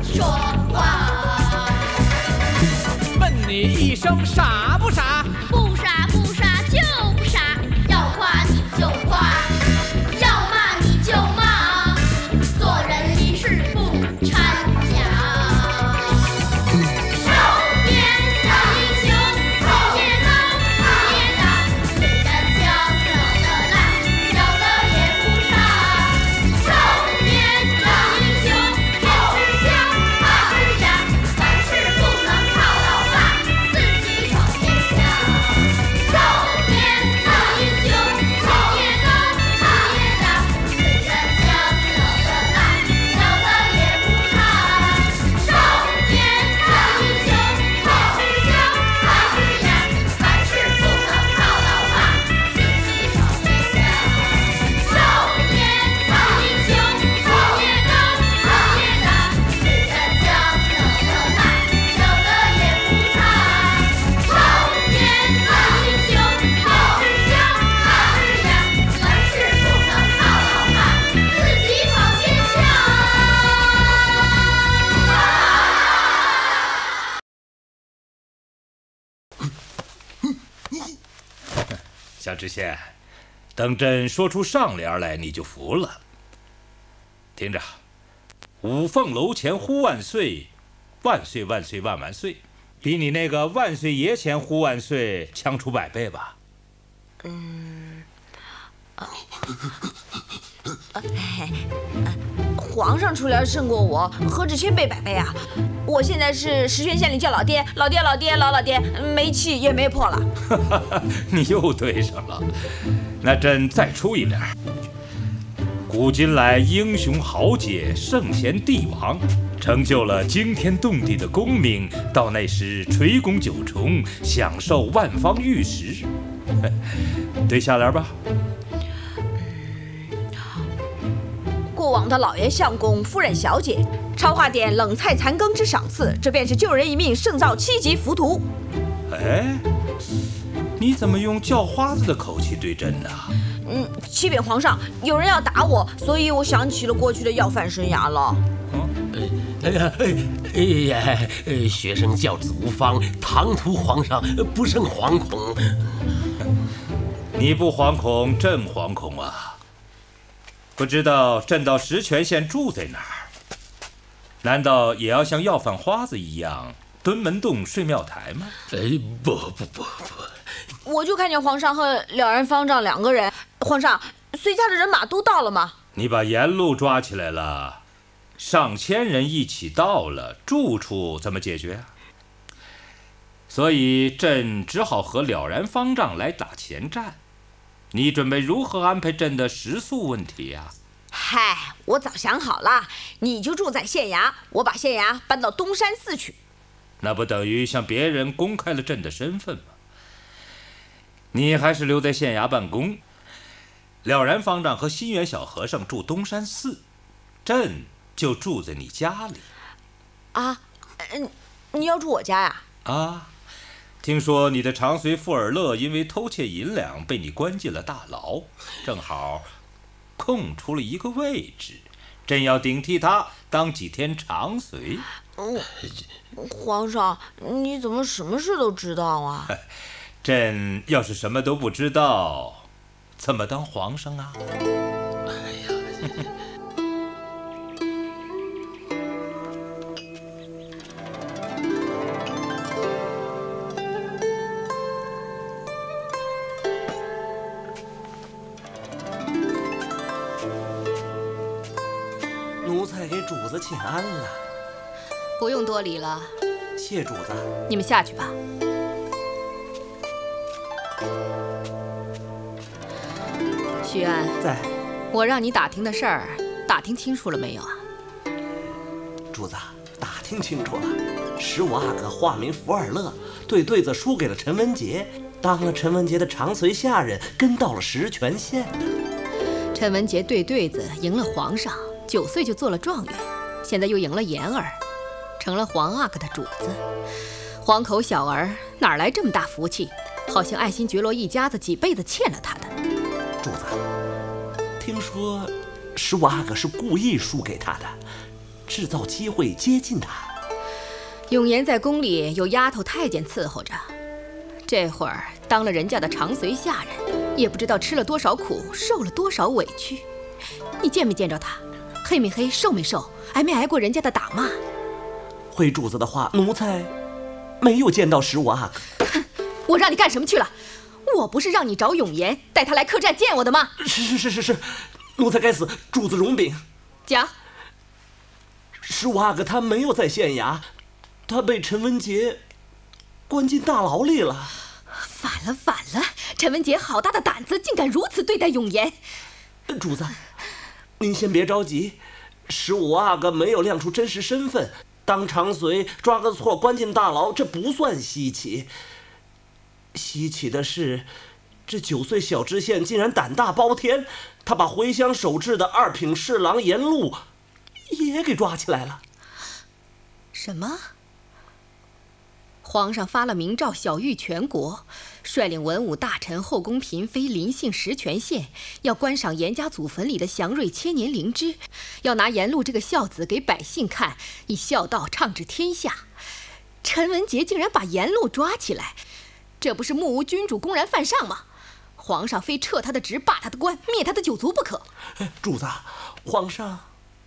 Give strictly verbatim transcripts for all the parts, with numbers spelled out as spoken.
说话。 问你一声傻不傻？ 不傻不傻就不傻，要夸你就夸，要骂你就骂，做人立事不掺假。少年的英雄，少年郎，少年郎，虽然强惹得辣，小的也不傻。少年的英雄，天之骄，他之牙，凡事不能靠老爸，自己闯天下。少年的英雄，少年郎，少年郎，虽然强惹得辣，小的也不傻。少年的英雄，天之骄，他之牙，凡事不能靠老爸，自己闯天下。少年的英雄，少年郎，少年郎，虽然强惹得辣，小的也不傻。少年的英雄，天之骄，他之牙，凡事不能靠老爸，自己闯天下。 小知县，等朕说出上联来，你就服了。听着，五凤楼前呼万岁，万岁万岁万万岁，比你那个万岁爷前呼万岁强出百倍吧？ 嗯，啊，呃呃皇上出联胜过我，何止千倍百倍啊！我现在是十全县里叫老爹，老爹老爹老老爹，没气也没破了。 你又对上了，那朕再出一联。古今来英雄豪杰，圣贤帝王，成就了惊天动地的功名，到那时垂拱九重，享受万方玉石。对下联吧。 过往的老爷相公、夫人小姐，超话点冷菜残羹之赏赐，这便是救人一命胜造七级浮屠。 哎，你怎么用叫花子的口气对朕呢？ 嗯，启禀皇上，有人要打我，所以我想起了过去的要饭生涯了。 哎呀，哎呀，学生教子无方，唐突皇上，不胜惶恐。 你不惶恐，朕惶恐啊！不知道朕到十全县住在哪儿？难道也要像要饭花子一样蹲门洞睡庙台吗？ 哎，不不不不， 我就看见皇上和了然方丈两个人。皇上，随驾的人马都到了吗？ 你把沿路抓起来了，上千人一起到了，住处怎么解决啊？所以朕只好和了然方丈来打前站。你准备如何安排朕的食宿问题呀？ 嗨，我早想好了，你就住在县衙，我把县衙搬到东山寺去。 那不等于向别人公开了朕的身份吗？你还是留在县衙办公。了然方丈和心源小和尚住东山寺，朕就住在你家里。 啊，嗯，你要住我家呀？ 啊。听说你的长随富尔乐因为偷窃银两被你关进了大牢，正好空出了一个位置，朕要顶替他当几天长随。 嗯，皇上，你怎么什么事都知道啊？ 朕要是什么都不知道，怎么当皇上啊？ 哎呀！ 奴才给主子请安了。 不用多礼了。 谢主子。 你们下去吧。徐安， 在。 我让你打听的事儿，打听清楚了没有啊？ 主子，打听清楚了。十五阿哥化名福尔乐，对对子输给了陈文杰，当了陈文杰的长随下人，跟到了十全县。 陈文杰对对子赢了皇上，九岁就做了状元，现在又赢了言儿，成了黄阿哥的主子。黄口小儿哪来这么大福气？好像爱新觉罗一家子几辈子欠了他的。 主子，听说十五阿哥是故意输给他的， 制造机会接近他。 永言在宫里有丫头太监伺候着，这会儿当了人家的长随下人，也不知道吃了多少苦，受了多少委屈。你见没见着他？黑没黑，瘦没瘦，挨没挨过人家的打骂？ 回主子的话，奴才没有见到十五阿哥。 我让你干什么去了？我不是让你找永言，带他来客栈见我的吗？ 是是是是是，奴才该死，主子容禀。 讲。 十五阿哥他没有在县衙，他被陈文杰关进大牢里了。 反了反了！陈文杰好大的胆子，竟敢如此对待永言。 主子，您先别着急，十五阿哥没有亮出真实身份，当长随抓个错关进大牢，这不算稀奇。稀奇的是，这九岁小知县竟然胆大包天，他把回乡守制的二品侍郎严禄也给抓起来了。 什么？皇上发了明诏，晓谕全国，率领文武大臣、后宫嫔妃临幸十全县，要观赏严家祖坟里的祥瑞千年灵芝，要拿严禄这个孝子给百姓看，以孝道畅治天下。陈文杰竟然把严禄抓起来，这不是目无君主，公然犯上吗？皇上非撤他的职，罢他的官，灭他的九族不可。 主子，皇上，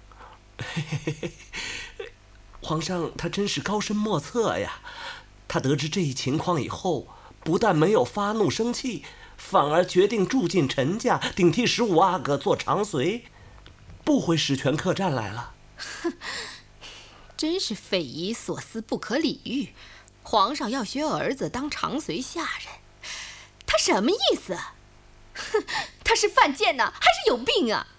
皇上他真是高深莫测呀。他得知这一情况以后，不但没有发怒生气，反而决定住进陈家，顶替十五阿哥做长随，不回石泉客栈来了。 真是匪夷所思，不可理喻。皇上要学儿子当长随下人，他什么意思？哼，他是犯贱呢，还是有病啊？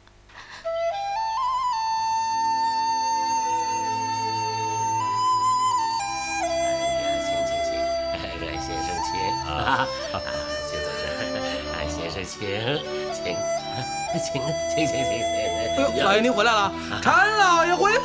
啊，请坐这儿，哎，先生，请，请，请，请，请，请， 哎呦，老爷您回来了，陈老爷回府。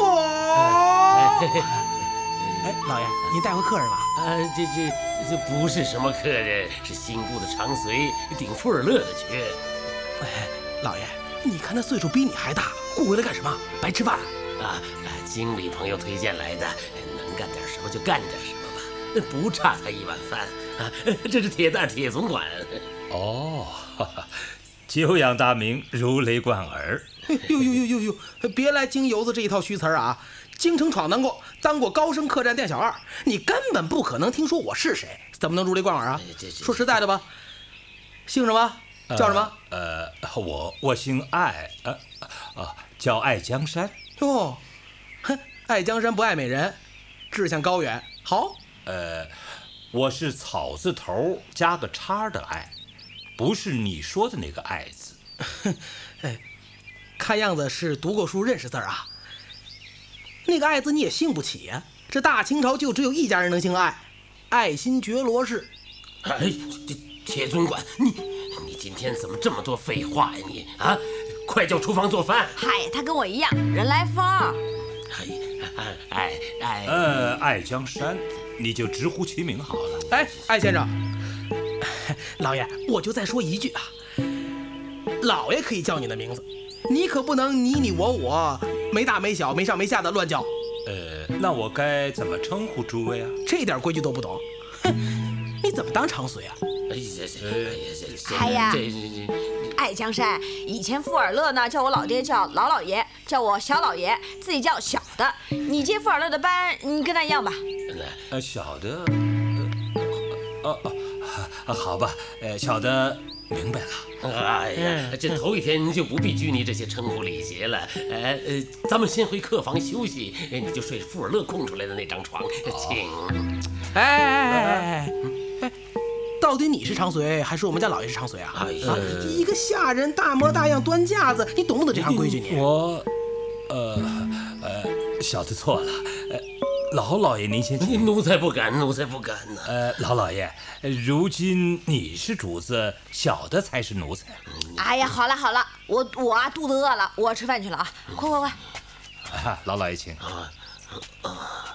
哎，老爷，您带回客人了？ 啊，这这这不是什么客人，是新雇的长随，顶富尔乐的缺。 哎，老爷，你看他岁数比你还大，雇回来干什么？白吃饭啊？啊，经理朋友推荐来的，能干点什么就干点什么吧，不差他一碗饭。啊，这是铁蛋铁总管。 哦，哈哈，久仰大名，如雷贯耳。 呦呦呦呦呦，别来京油子这一套虚词儿啊！京城闯荡过，当过高升客栈店小二，你根本不可能听说我是谁，怎么能如雷贯耳啊？说实在的吧，姓什么？叫什么？ 呃，呃我我姓艾，呃啊，叫艾江山。 哟，哼，爱江山不爱美人，志向高远。好， 呃。我是草字头加个叉的爱，不是你说的那个爱字。 哎，看样子是读过书认识字啊。那个爱字你也姓不起呀、啊？这大清朝就只有一家人能姓爱，爱新觉罗氏。 哎，这铁总管，你你今天怎么这么多废话呀你啊？快叫厨房做饭。 嗨，他跟我一样，人来疯。 哎哎哎， 呃，爱江山。你就直呼其名好了。 哎，艾先生，老爷，我就再说一句啊，老爷可以叫你的名字，你可不能你你我我，没大没小，没上没下的乱叫。 呃，那我该怎么称呼诸位啊？ 这点规矩都不懂，哼，你怎么当长随啊？ 哎呀， 哎呀，爱江山，以前富尔乐呢叫我老爹叫老老爷，叫我小老爷，自己叫小的。你接富尔乐的班，你跟他一样吧？ 呃，小的，呃，哦哦，好吧，呃，小的明白了。 哎呀，这头一天就不必拘泥这些称呼礼节了。呃呃，咱们先回客房休息，你就睡富尔乐空出来的那张床，请。 哎哎哎哎哎，到底你是长随还是我们家老爷是长随啊？啊，一个下人大模大样端架子，你懂不懂这行规矩你？ 我，呃呃，小的错了。呃，老老爷您先请。 奴才不敢，奴才不敢呢。 呃，老老爷，如今你是主子，小的才是奴才。 哎呀，好了好了，我我啊肚子饿了，我吃饭去了啊！快快快！ 啊，老老爷请。 啊啊！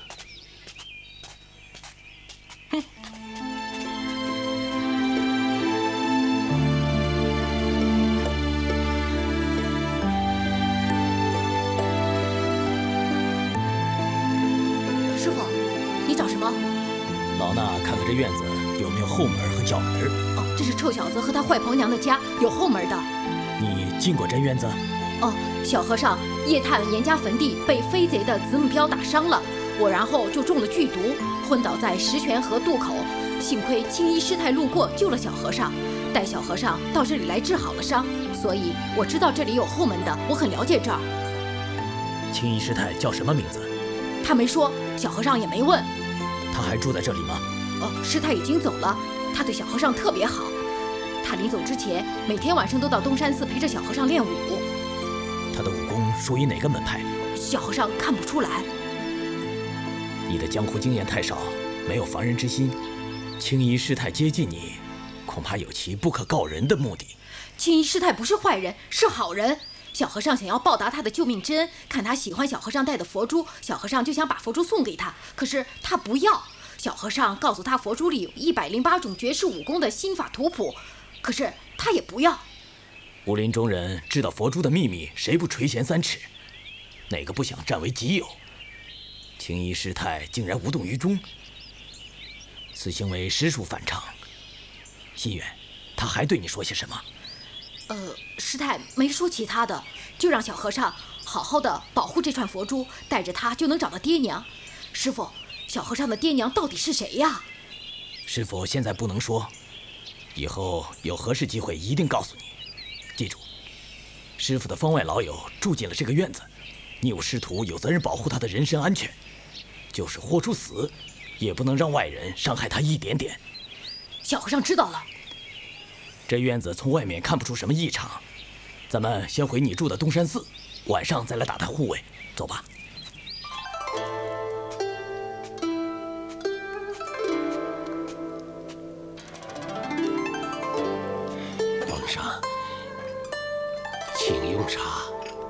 哼。 么？ 老衲看看这院子有没有后门和角门。 哦，这是臭小子和他坏婆娘的家，有后门的。 你进过这院子？ 哦，小和尚夜探严家坟地，被飞贼的子母镖打伤了，我然后就中了剧毒，昏倒在石泉河渡口。幸亏青衣师太路过救了小和尚，带小和尚到这里来治好了伤，所以我知道这里有后门的，我很了解这儿。 青衣师太叫什么名字？ 他没说，小和尚也没问。 他还住在这里吗？ 哦，师太已经走了，他对小和尚特别好。他临走之前，每天晚上都到东山寺陪着小和尚练武。 他的武功属于哪个门派？ 小和尚看不出来。 你的江湖经验太少，没有防人之心。青衣师太接近你，恐怕有其不可告人的目的。 青衣师太不是坏人，是好人。小和尚想要报答他的救命之恩，看他喜欢小和尚戴的佛珠，小和尚就想把佛珠送给他，可是他不要。小和尚告诉他佛珠里有一百零八种绝世武功的心法图谱，可是他也不要。 武林中人知道佛珠的秘密，谁不垂涎三尺？哪个不想占为己有？青衣师太竟然无动于衷，此行为实属反常。心远，他还对你说些什么？ 呃，师太没说其他的，就让小和尚好好的保护这串佛珠，带着它就能找到爹娘。师傅，小和尚的爹娘到底是谁呀？ 师傅现在不能说，以后有合适机会一定告诉你。记住，师傅的方外老友住进了这个院子，你有师徒有责任保护他的人身安全，就是豁出死，也不能让外人伤害他一点点。 小和尚知道了。 这院子从外面看不出什么异常，咱们先回你住的东山寺，晚上再来打探护卫。走吧。 皇上，请用茶。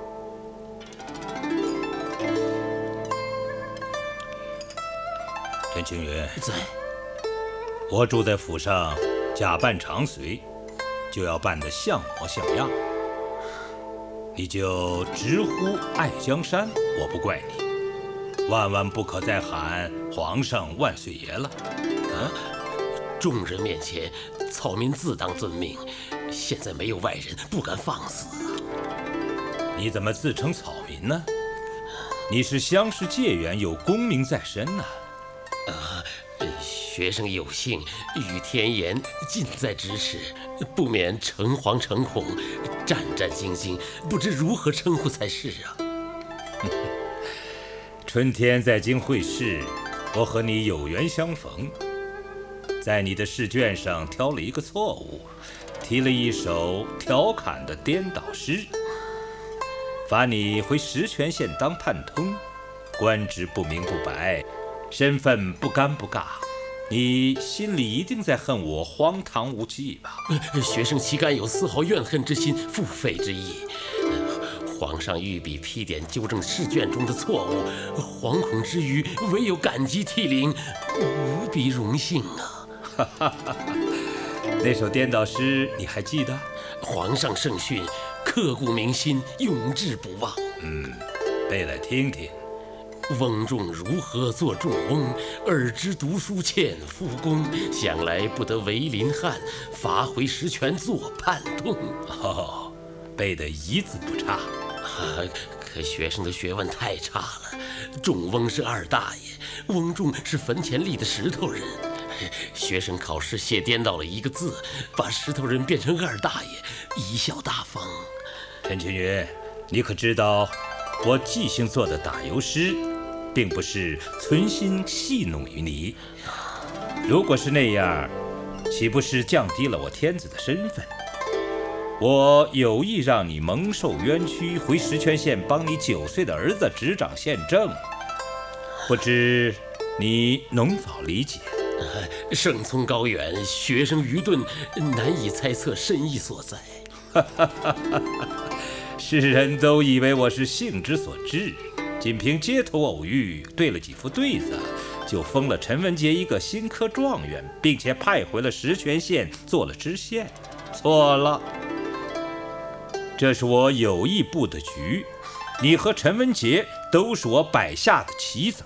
陈青云， 在。 我住在府上，假扮长随，就要扮得像模像样。你就直呼爱江山，我不怪你。万万不可再喊皇上万岁爷了。 啊！众人面前，草民自当遵命。现在没有外人，不敢放肆啊！ 你怎么自称草民呢？你是乡试解元，有功名在身呐。 啊！学生有幸与天颜近在咫尺，不免诚惶诚恐，战战兢兢，不知如何称呼才是啊。 春天在京会试，我和你有缘相逢，在你的试卷上挑了一个错误，题了一首调侃的颠倒诗，罚你回石泉县当判通，官职不明不白，身份不尴不尬。你心里一定在恨我荒唐无稽吧？ 学生岂敢有丝毫怨恨之心、腹诽之意？皇上御笔批点纠正试卷中的错误，惶恐之余，唯有感激涕零，无比荣幸啊！ 那首颠倒诗你还记得？ 皇上圣训，刻骨铭心，永志不忘。 嗯，背来听听。 翁仲如何作仲翁？尔知读书欠夫功，想来不得为林汉，罚回石泉做判通。 哦，背得一字不差。 啊，可学生的学问太差了。仲翁是二大爷，翁仲是坟前立的石头人。学生考试写颠倒了一个字，把石头人变成二大爷，贻笑大方。 陈青云，你可知道，我即兴做的打油诗，并不是存心戏弄于你。如果是那样，岂不是降低了我天子的身份？我有意让你蒙受冤屈，回石泉县帮你九岁的儿子执掌县政，不知你能否理解？ 圣聪高远，学生愚钝，难以猜测深意所在。 世人都以为我是兴之所至，仅凭街头偶遇对了几副对子，就封了陈文杰一个新科状元，并且派回了石泉县做了知县。错了，这是我有意布的局，你和陈文杰都是我摆下的棋子儿。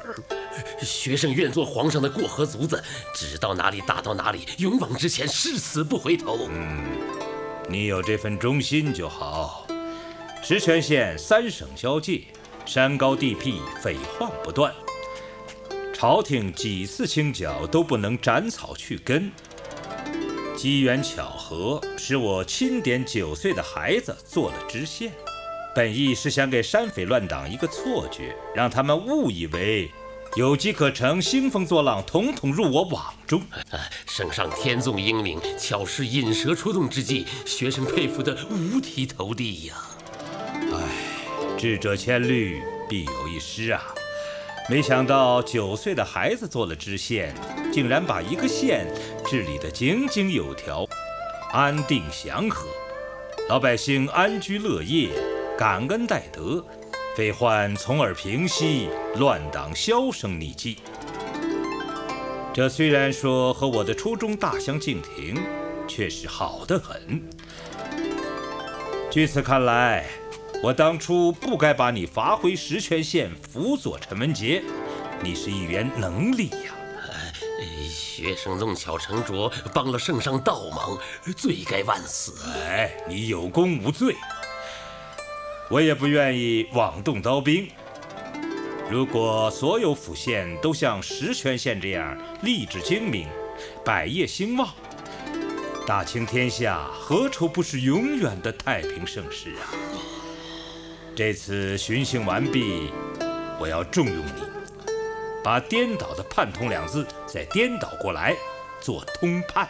学生愿做皇上的过河卒子，指到哪里打到哪里，勇往直前，誓死不回头。 嗯，你有这份忠心就好。石泉县三省交界，山高地僻，匪患不断。朝廷几次清剿都不能斩草去根。机缘巧合，使我钦点九岁的孩子做了知县，本意是想给山匪乱党一个错觉，让他们误以为有机可乘，兴风作浪，统统入我网中。 圣上天纵英明，巧施引蛇出洞之计，学生佩服得五体投地呀！ 唉，智者千虑，必有一失啊！没想到九岁的孩子做了知县，竟然把一个县治理得井井有条，安定祥和，老百姓安居乐业，感恩戴德，匪患从而平息，乱党销声匿迹。这虽然说和我的初衷大相径庭，却是好得很。据此看来，我当初不该把你罚回石泉县辅佐陈文杰，你是一员能力呀。 学生弄巧成拙，帮了圣上倒忙，罪该万死。 哎，你有功无罪，我也不愿意妄动刀兵。如果所有府县都像石泉县这样吏治精明，百业兴旺，大清天下何愁不是永远的太平盛世啊！这次巡幸完毕，我要重用你，把颠倒的叛通两字再颠倒过来，做通判。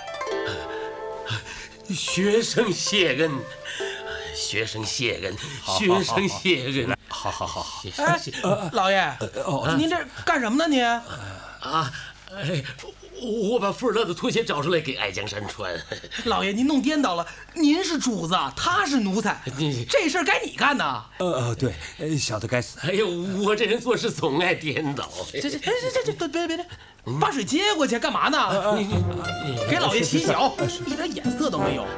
学生谢恩，学生谢恩，学生谢恩。 好好好。 哎，老爷，您这干什么呢？您啊，哎，我把富尔勒的拖鞋找出来给爱江山穿。 老爷，您弄颠倒了，您是主子，他是奴才，这事儿该你干呐。 呃呃，对，小的该死。 哎呦，我这人做事总爱颠倒。 这这这这这别别别，把水接过去干嘛呢？你你给老爷洗脚，一点眼色都没有。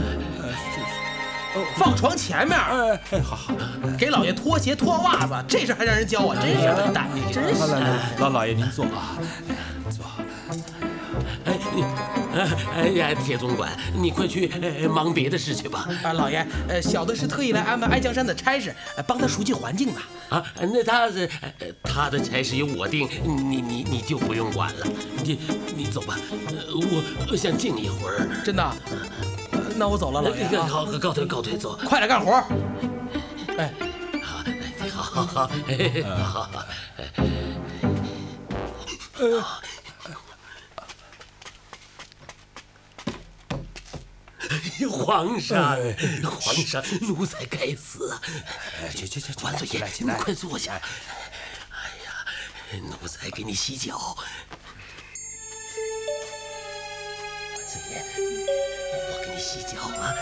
放床前面， 哎，好好， 给老爷脱鞋脱袜子，这事还让人教啊，真是笨蛋！真是。 老老爷您坐啊，坐。 哎你，哎呀，铁总管，你快去忙别的事去吧。 啊，老爷，呃，小的是特意来安排哀江山的差事，帮他熟悉环境的。 啊，那他是他的差事由我定，你你你就不用管了。你你走吧，我想静一会儿。 真的。那我走了，老爷。 好，告退，告退，走。 快点干活。哎， 好，好，好，好，好。呃，皇上，皇上，奴才该死啊！ 去去去， 万岁爷， 起来， 快坐下。哎呀，奴才给你洗脚。万岁爷。我给你洗脚啊！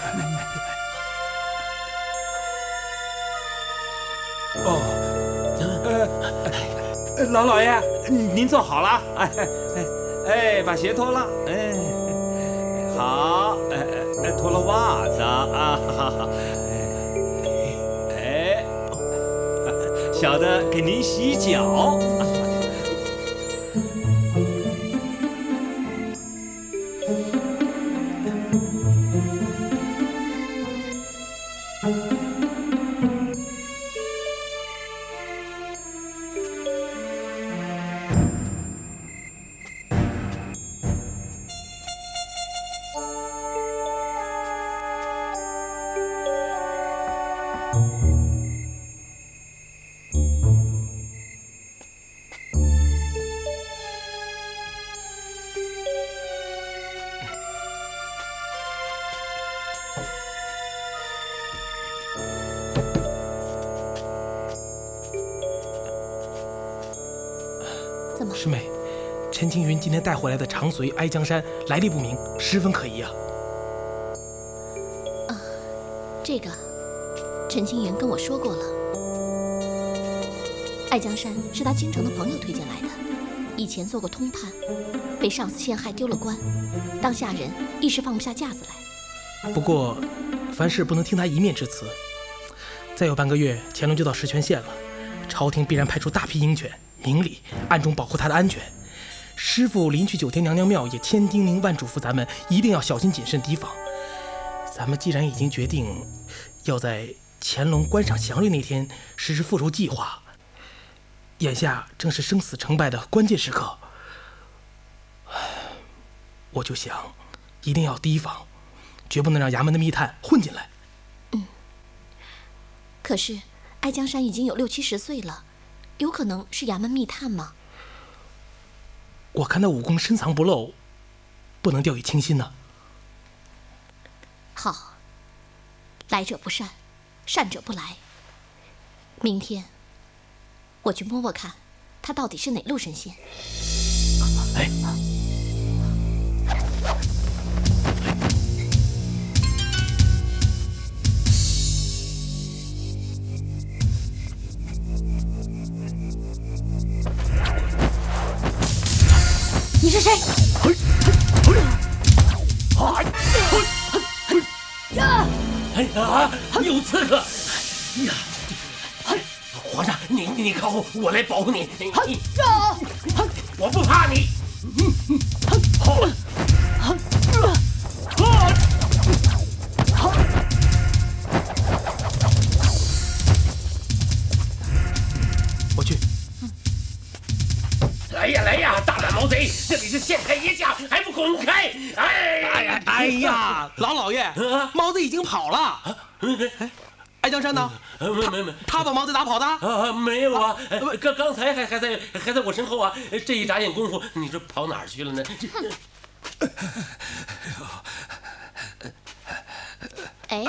哦，呃，老老爷，您坐好了，哎哎哎，把鞋脱了，哎，好，哎哎，脱了袜子啊，哈哈，哎，小的给您洗脚。 师妹，陈青云今天带回来的长随哀江山来历不明，十分可疑啊。 啊，这个陈青云跟我说过了。哀江山是他京城的朋友推荐来的，以前做过通判，被上司陷害丢了官，当下人一时放不下架子来。 不过，凡事不能听他一面之词。再有半个月，乾隆就到石泉县了，朝廷必然派出大批鹰犬， 明里暗中保护她的安全。师傅临去九天娘娘庙也千叮咛万嘱咐咱们一定要小心谨慎提防。咱们既然已经决定要在乾隆关赏祥瑞那天实施复仇计划，眼下正是生死成败的关键时刻，我就想一定要提防，绝不能让衙门的密探混进来。 嗯，可是爱江山已经有六七十岁了，有可能是衙门密探吗？ 我看他武功深藏不露，不能掉以轻心呢。 好，来者不善，善者不来。明天我去摸摸看，他到底是哪路神仙。 哎， 你是谁？ 呀！哎呀，有刺客！哎呀，皇上，你你靠后，我来保护你。你我不怕你。 我去。 来呀来呀，大胆毛贼！这里是县太爷家，还不滚开！哎哎呀哎呀，老老爷，毛贼已经跑了。哎，爱江山呢？ 没没没， 他把毛贼打跑的？ 啊，没有啊，刚刚才还还在还在我身后啊！这一眨眼功夫，你说跑哪儿去了呢？ 哎，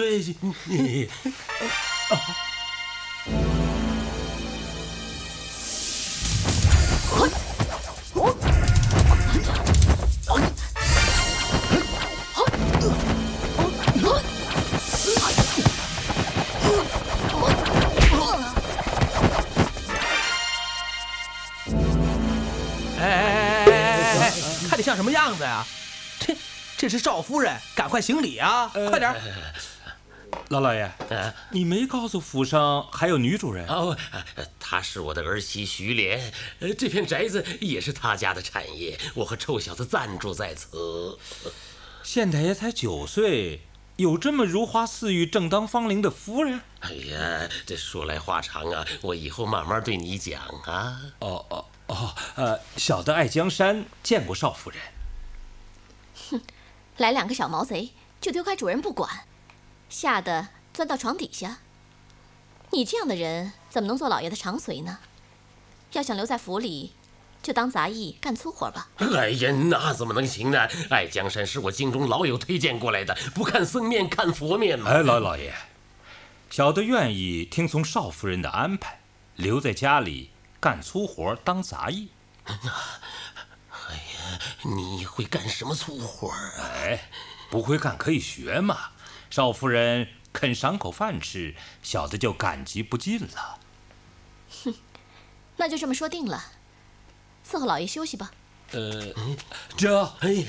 看你像什么样子呀？这这是赵夫人，赶快行礼啊！呃、快点！ 老老爷，呃、你没告诉府上还有女主人哦？她是我的儿媳徐莲，呃，这片宅子也是她家的产业，我和臭小子暂住在此。 县太爷才九岁，有这么如花似玉、正当芳龄的夫人？ 哎呀，这说来话长啊，我以后慢慢对你讲啊。 哦哦。哦，呃，小的爱江山，见过少夫人。 哼，来两个小毛贼就丢开主人不管，吓得钻到床底下。你这样的人怎么能做老爷的长随呢？要想留在府里，就当杂役干粗活吧。 哎呀，那怎么能行呢？爱江山是我京中老友推荐过来的，不看僧面看佛面嘛。 哎，老老爷，小的愿意听从少夫人的安排，留在家里干粗活当杂役。 哎呀，你会干什么粗活啊？ 哎，不会干可以学嘛。少夫人肯赏口饭吃，小的就感激不尽了。 哼，那就这么说定了。伺候老爷休息吧。 呃，这， 哎，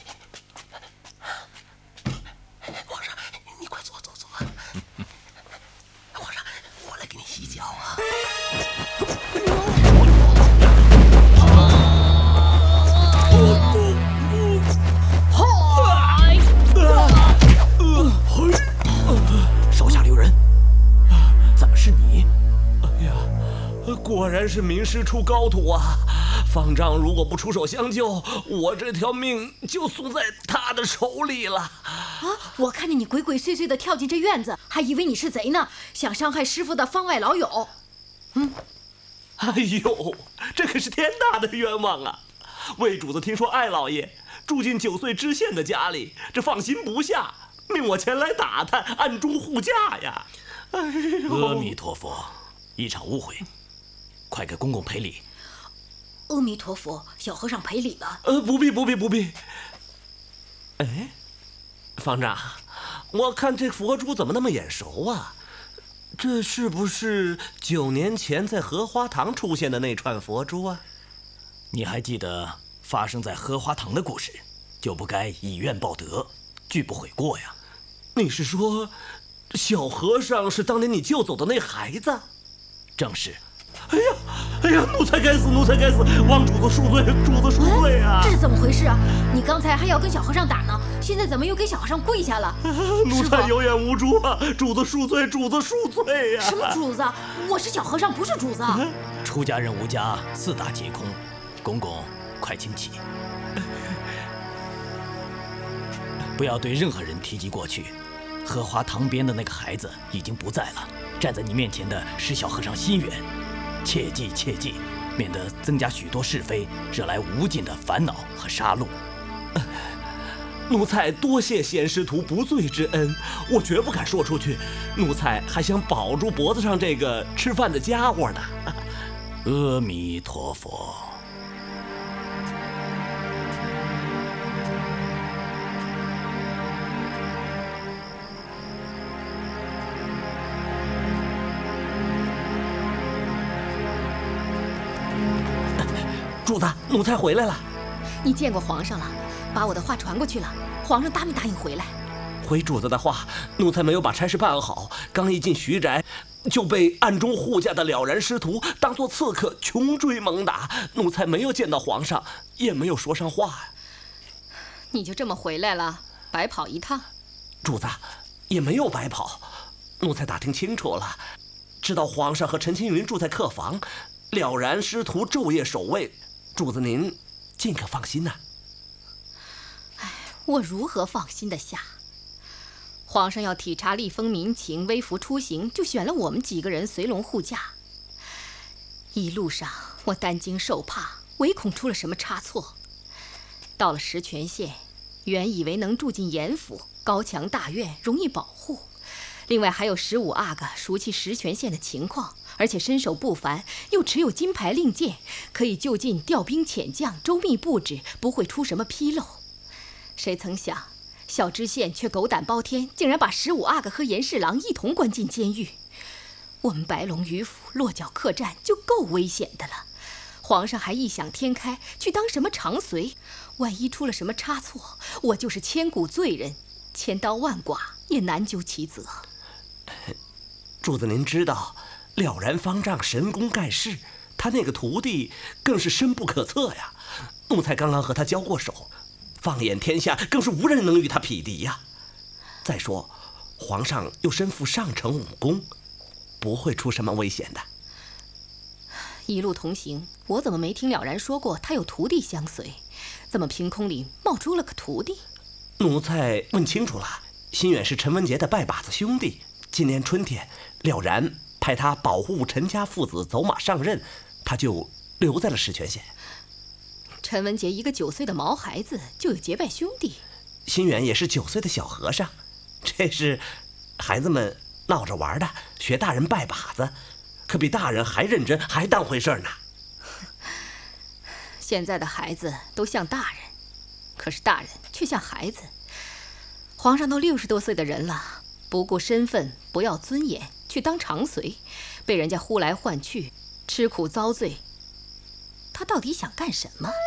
皇上，你快坐坐坐。皇上，我来给你洗脚啊。 手下留人，怎么是你？ 哎呀，果然是名师出高徒啊！方丈如果不出手相救，我这条命就送在他的手里了。 啊！我看见你鬼鬼祟祟的跳进这院子，还以为你是贼呢，想伤害师傅的方外老友。 嗯，哎呦，这可是天大的冤枉啊！魏主子听说艾老爷住进九岁知县的家里，这放心不下，命我前来打探，暗中护驾呀。哎呦， 阿弥陀佛，一场误会，快给公公赔礼。 阿弥陀佛，小和尚赔礼了。 呃，不必不必不必。哎，方丈，我看这佛珠怎么那么眼熟啊？这是不是九年前在荷花塘出现的那串佛珠啊？ 你还记得发生在荷花塘的故事，就不该以怨报德，拒不悔过呀。 你是说，小和尚是当年你救走的那孩子？ 正是， 哎呀，哎呀，奴才该死，奴才该死！望主子恕罪，主子恕罪啊！ 这是怎么回事啊？你刚才还要跟小和尚打呢，现在怎么又给小和尚跪下了？ 奴才有眼无珠啊！主子恕罪，主子恕罪呀！ 什么主子？我是小和尚，不是主子。 出家人无家，四大皆空。公公，快请起。不要对任何人提及过去。荷花塘边的那个孩子已经不在了，站在你面前的是小和尚心远。切记切记，免得增加许多是非，惹来无尽的烦恼和杀戮。 奴才多谢贤师徒不罪之恩，我绝不敢说出去。奴才还想保住脖子上这个吃饭的家伙呢。 阿弥陀佛。 主子，奴才回来了。 你见过皇上了，把我的话传过去了。皇上答没答应回来？ 回主子的话，奴才没有把差事办好，刚一进徐宅，就被暗中护驾的了然师徒当作刺客穷追猛打。奴才没有见到皇上，也没有说上话。 你就这么回来了，白跑一趟？ 主子，也没有白跑。奴才打听清楚了，知道皇上和陈青云住在客房，了然师徒昼夜守卫。主子您尽可放心呐。 哎，我如何放心得下？皇上要体察历封民情，微服出行，就选了我们几个人随龙护驾。一路上我担惊受怕，唯恐出了什么差错。到了石泉县，原以为能住进严府，高墙大院，容易保护。另外还有十五阿哥熟悉石泉县的情况，而且身手不凡，又持有金牌令箭，可以就近调兵遣将，周密布置，不会出什么纰漏。谁曾想，小知县却狗胆包天，竟然把十五阿哥和严侍郎一同关进监狱。我们白龙余府落脚客栈就够危险的了，皇上还异想天开去当什么长随，万一出了什么差错，我就是千古罪人，千刀万剐也难究其责。 主子您知道，了然方丈神功盖世，他那个徒弟更是深不可测呀。奴才刚刚和他交过手，放眼天下更是无人能与他匹敌呀。再说，皇上又身负上乘武功，不会出什么危险的。 一路同行，我怎么没听了然说过他有徒弟相随？怎么凭空里冒出了个徒弟？ 奴才问清楚了，心远是陈文杰的拜把子兄弟。今年春天，了然派他保护陈家父子走马上任，他就留在了石泉县。 陈文杰一个九岁的毛孩子就有结拜兄弟， 心远也是九岁的小和尚，这是孩子们闹着玩的，学大人拜把子，可比大人还认真，还当回事呢。 现在的孩子都像大人，可是大人却像孩子。皇上都六十多岁的人了，不顾身份，不要尊严，去当长随，被人家呼来唤去，吃苦遭罪，他到底想干什么？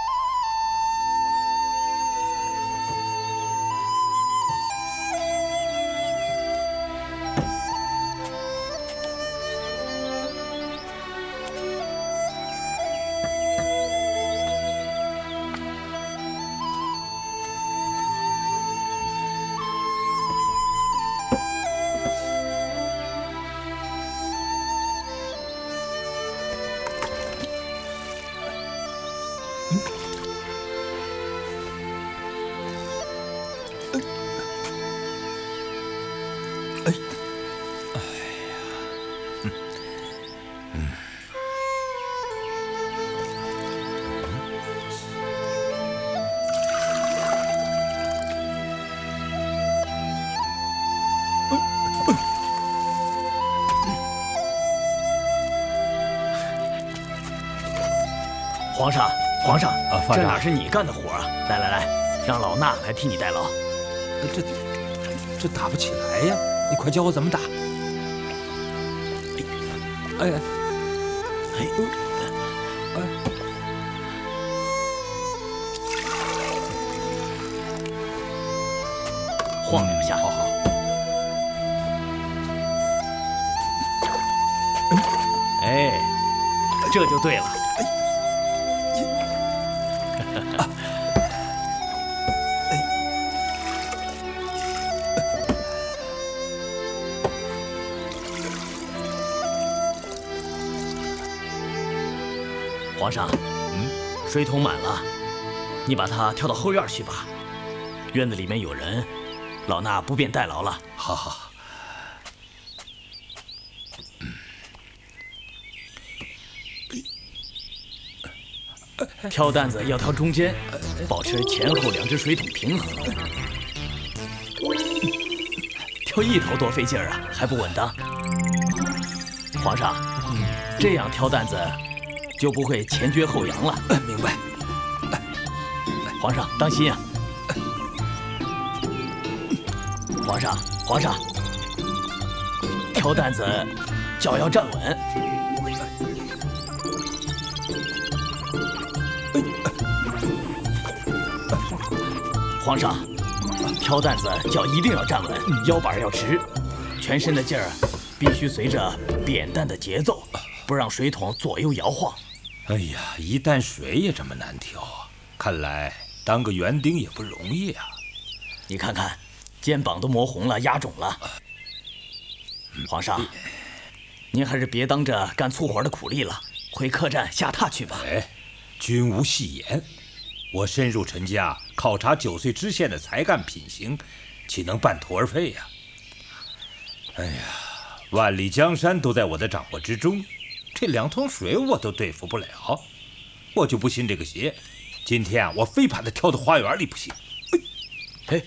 皇上，皇上， 啊， 这哪是你干的活啊？来来来，让老衲来替你代劳。 这这打不起来呀！你快教我怎么打。哎哎哎哎！ 晃两下， 好好。 哎。 这就对了。皇上，嗯，水桶满了，你把它挑到后院去吧。院子里面有人，老衲不便代劳了。 好好。 挑担子要挑中间，保持前后两只水桶平衡。挑一头多费劲儿啊，还不稳当。皇上，这样挑担子就不会前撅后扬了。 明白。 皇上当心啊！皇上，皇上，挑担子脚要站稳。 皇上，挑担子脚一定要站稳，腰板要直，全身的劲儿必须随着扁担的节奏，不让水桶左右摇晃。 哎呀，一担水也这么难挑啊！看来当个园丁也不容易啊。 你看看，肩膀都磨红了，压肿了。皇上，您还是别当着干粗活的苦力了，回客栈下榻去吧。 哎，君无戏言。 我深入陈家，考察九岁知县的才干品行，岂能半途而废呀？哎呀，万里江山都在我的掌握之中，这两桶水我都对付不了，我就不信这个邪。今天啊，我非把它挑到花园里不行。 哎，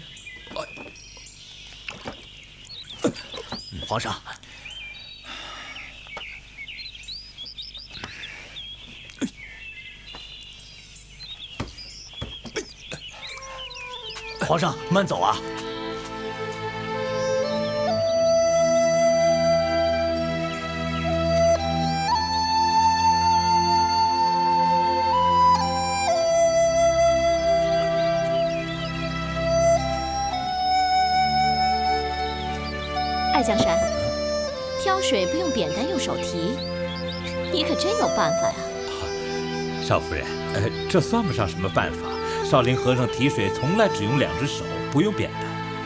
哎，皇上。 皇上，慢走啊！ 爱江山，挑水不用扁担，用手提，你可真有办法呀！ 少夫人，呃，这算不上什么办法。 少林和尚提水从来只用两只手，不用扁担。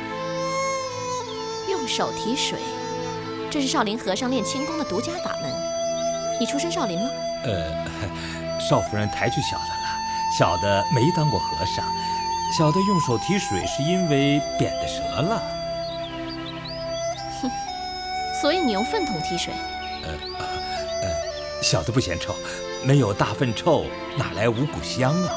用手提水，这是少林和尚练轻功的独家法门。你出身少林吗？ 呃，少夫人抬举小的了，小的没当过和尚，小的用手提水是因为扁的折了。 哼，所以你用粪桶提水？ 呃呃，小的不嫌臭，没有大粪臭，哪来五谷香啊？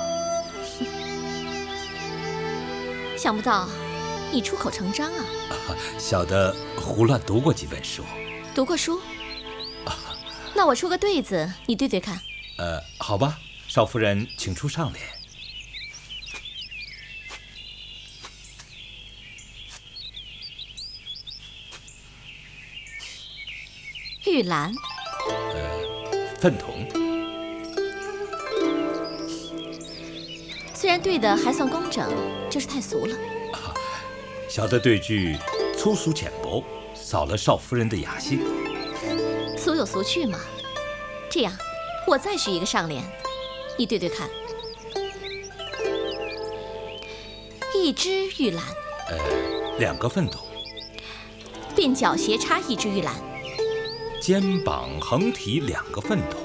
想不到，你出口成章啊！ 小的胡乱读过几本书。 读过书？那我出个对子，你对对看。 呃，好吧，少夫人请出上联。 玉兰。 呃，粪桶。 虽然对的还算工整，就是太俗了。 啊、小的对句粗俗浅薄，扫了少夫人的雅兴。 俗有俗趣嘛。这样，我再许一个上联，你对对看。一枝玉兰。 呃，两个粪桶。 鬓角斜插一枝玉兰。 肩膀横提两个粪桶。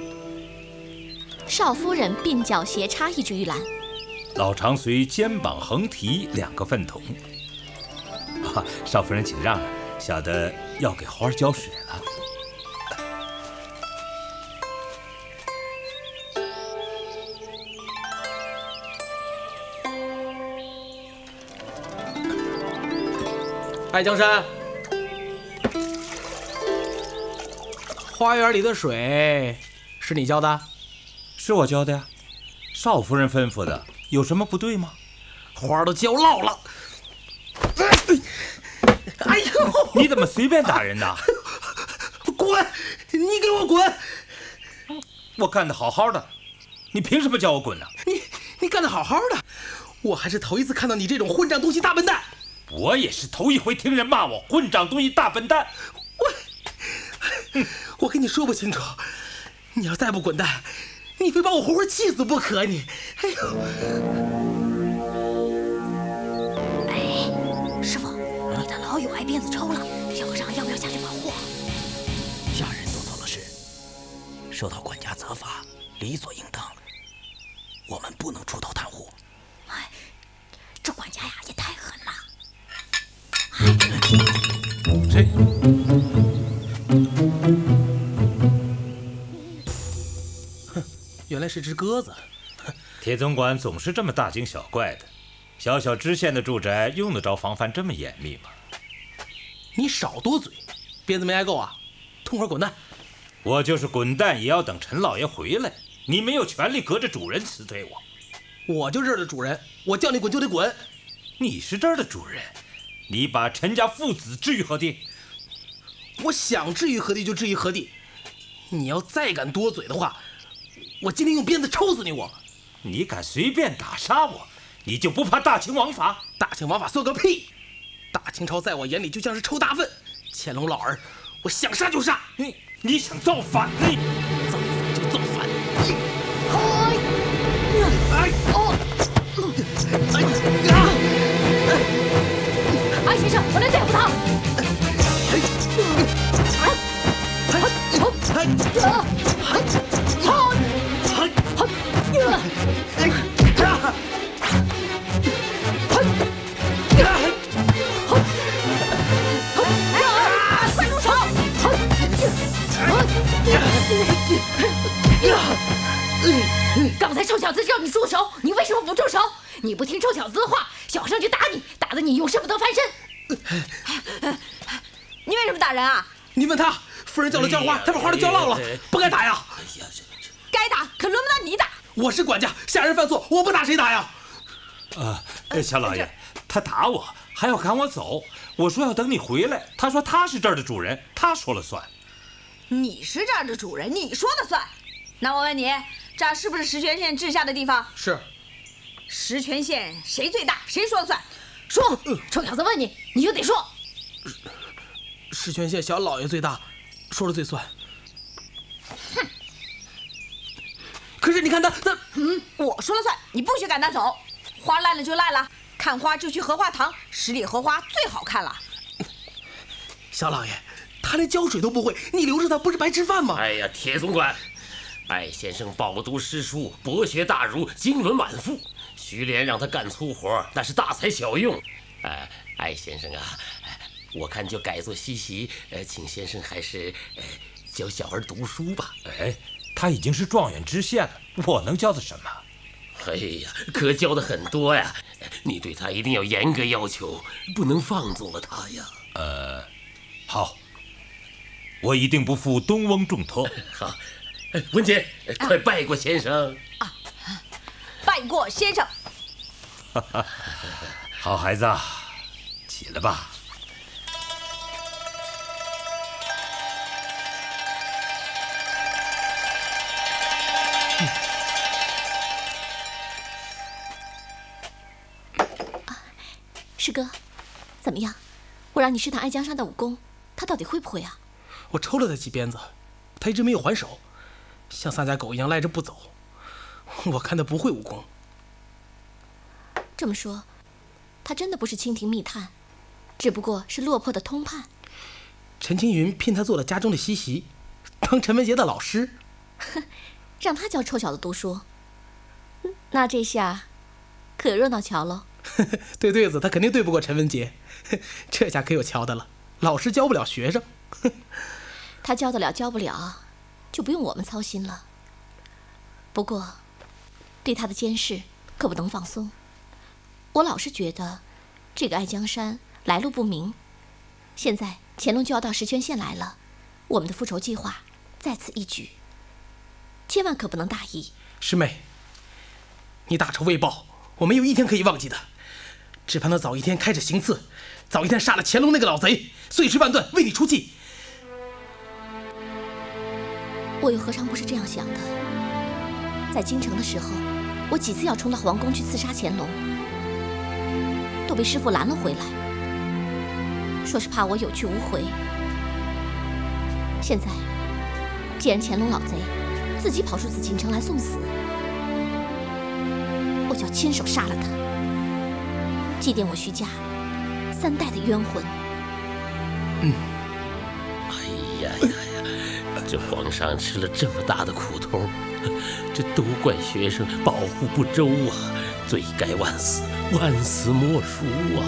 少夫人鬓角斜插一枝玉兰。 老长随肩膀横提两个粪桶。啊，少夫人请让，小的要给花浇水了。 爱江山，花园里的水是你浇的？ 是我浇的呀，少夫人吩咐的。 有什么不对吗？ 花都浇落了！哎呦， 你怎么随便打人呢？ 滚！你给我滚！ 我干得好好的，你凭什么叫我滚呢？ 你你干得好好的，我还是头一次看到你这种混账东西大笨蛋。 我也是头一回听人骂我混账东西大笨蛋。 我我跟你说不清楚， 你要再不滚蛋，你非把我活活气死不可！你，哎呦！ 哎，师傅，你的老友挨鞭子抽了，小和尚要不要下去保护？ 下人做错了事，受到管家责罚，理所应当。我们不能出头袒护。 哎，这管家呀也太狠了。 谁？ 哼，原来是只鸽子。 铁总管总是这么大惊小怪的，小小知县的住宅用得着防范这么严密吗？ 你少多嘴，鞭子没挨够啊！痛快滚蛋！ 我就是滚蛋，也要等陈老爷回来。你没有权利隔着主人辞退我。 我就这儿的主人，我叫你滚就得滚。 你是这儿的主人，你把陈家父子置于何地？ 我想置于何地就置于何地。你要再敢多嘴的话，我今天用鞭子抽死你！我， 你敢随便打杀我，你就不怕大清王法？ 大清王法算个屁！大清朝在我眼里就像是抽大粪。乾隆老儿，我想杀就杀。 你你想造反？你造反就造反！ 哎哦！哎，先生，我来对付他。快住手！刚才臭小子叫你住手，你为什么不住手？你不听臭小子的话，小和尚就打你，打得你永生不得翻身。 你为什么打人啊？ 你问他，夫人叫了叫花，他把花都叫落了，不该打呀。 该打，可轮不到你打。 我是管家，下人犯错，我不打谁打呀？ 呃，小老爷，他打我，还要赶我走。我说要等你回来，他说他是这儿的主人，他说了算。 你是这儿的主人，你说了算。那我问你，这儿是不是石泉县治下的地方？ 是。 石泉县谁最大？谁说了算？ 说，臭小子问你，你就得说。 石泉县小老爷最大，说了最算。 哼！ 可是你看他，他， 嗯，我说了算，你不许赶他走。花烂了就烂了，看花就去荷花塘，十里荷花最好看了。 小老爷，他连浇水都不会，你留着他不是白吃饭吗？ 哎呀，铁总管，艾先生饱读诗书，博学大儒，经纶满腹。徐连让他干粗活，那是大材小用。哎、呃，艾先生啊，我看就改做西席，呃，请先生还是呃教小儿读书吧。 哎，他已经是状元知县了，我能教他什么？ 哎呀，可教的很多呀！你对他一定要严格要求，不能放纵了他呀。 呃，好，我一定不负东翁重托。 好，文姐，快拜过先生。 啊，拜过先生。 好孩子，起来吧。 师哥，怎么样？我让你试探爱江山的武功，他到底会不会啊？ 我抽了他几鞭子，他一直没有还手，像丧家狗一样赖着不走。我看他不会武功。 这么说，他真的不是清廷密探，只不过是落魄的通判。 陈青云聘他做了家中的西席，当陈文杰的老师。 哼，让他教臭小子读书，那这下可热闹瞧喽。 对对子，他肯定对不过陈文杰，这下可有瞧的了。老师教不了学生， 他教得了教不了，就不用我们操心了。不过，对他的监视可不能放松。我老是觉得，这个爱江山来路不明。现在乾隆就要到石泉县来了，我们的复仇计划在此一举，千万可不能大意。 师妹，你大仇未报，我没有一天可以忘记的。只盼他早一天开始行刺，早一天杀了乾隆那个老贼，碎尸万段，为你出气。 我又何尝不是这样想的？在京城的时候，我几次要冲到皇宫去刺杀乾隆，都被师父拦了回来，说是怕我有去无回。现在，既然乾隆老贼自己跑出紫禁城来送死，我就要亲手杀了他，祭奠我徐家三代的冤魂。 嗯。 哎呀呀呀！这皇上吃了这么大的苦头，这都怪学生保护不周啊！罪该万死，万死莫赎啊！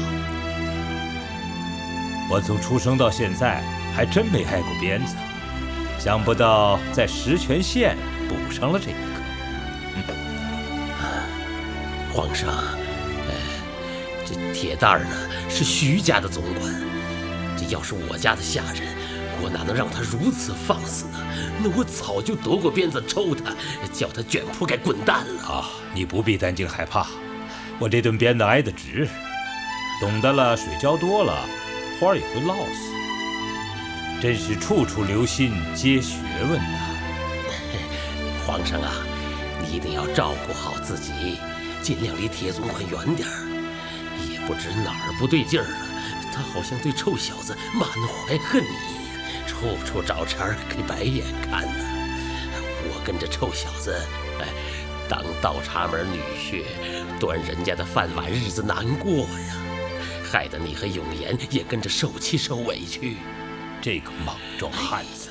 我从出生到现在还真没挨过鞭子，想不到在石泉县补上了这一个。 嗯啊、皇上，哎，这铁蛋儿呢是徐家的总管，这要是我家的下人，我哪能让他如此放肆呢？那我早就夺过鞭子抽他，叫他卷铺盖滚蛋了。 啊，你不必担惊害怕，我这顿鞭子挨得直，懂得了水浇多了，花儿也会落死。真是处处留心皆学问呐！ 皇上啊，你一定要照顾好自己，尽量离铁总管远点儿。也不知哪儿不对劲儿了，他好像对臭小子满怀恨意，处处找茬儿给白眼看呢。我跟着臭小子，哎，当倒插门女婿，端人家的饭碗，日子难过呀，害得你和永言也跟着受气受委屈。 这个莽撞汉子！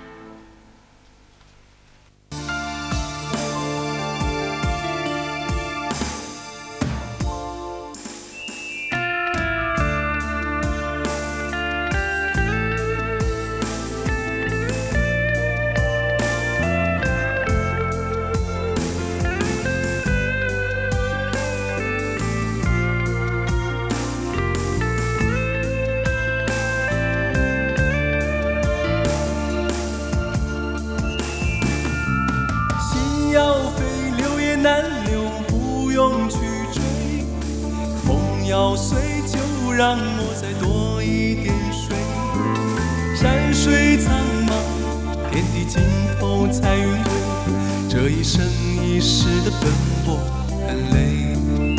让我再多一点水，山水苍茫，天地尽头彩云堆，这一生一世的奔波很累，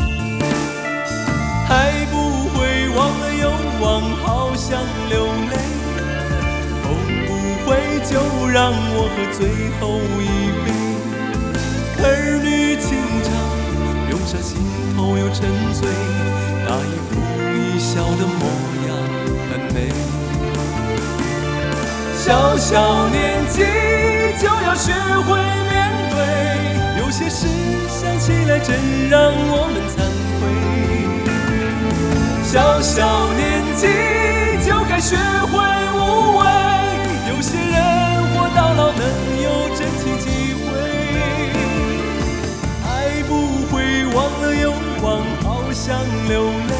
还不会忘了又忘，好想流泪，会不会就让我喝最后一杯，儿女情长，涌上心头又沉醉，那一副一笑的模样很美，小小年纪就要学会面对，有些事想起来真让我们惭愧，小小年纪就该学会无畏，有些人活到老能有真情机会，爱不会忘了又忘，好想流泪，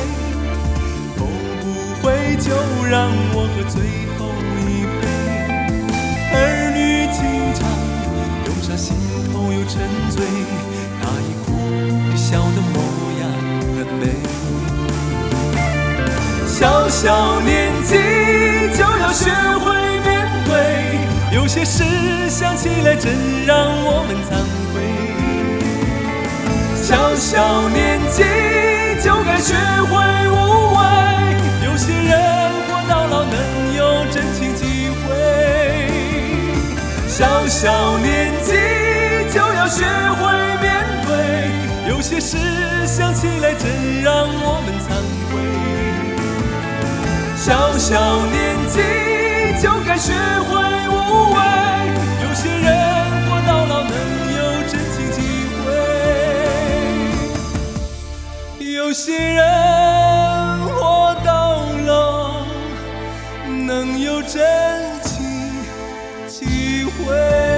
会就让我喝最后一杯，儿女情长涌上心头又沉醉，那一哭一笑的模样很美，小小年纪就要学会面对，有些事想起来真让我们惭愧，小小年纪就该学会无畏，有些人活到老能有真情机会，小小年纪就要学会面对，有些事想起来真让我们惭愧，小小年纪就该学会无畏，有些人活到老能有真情机会，有些人活到老能有真情机会。